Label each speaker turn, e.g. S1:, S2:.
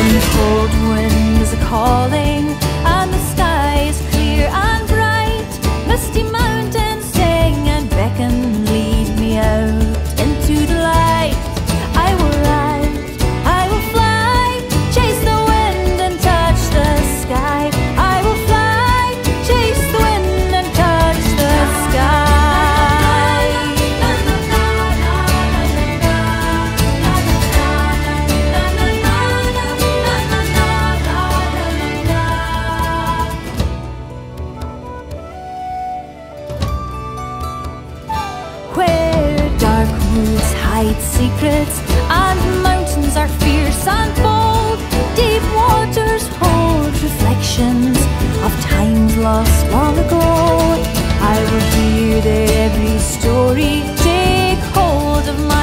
S1: Cold wind is a calling, and the sky is clear and bright. Misty mountains sing and beckon, lead me out into the light. I will ride, I will fly, chase the wind and touch the sky. I will fly, chase the wind and touch the sky. Where dark woods hide secrets and mountains are fierce and bold, deep waters hold reflections of times lost long ago. I will hear their every story, take hold of my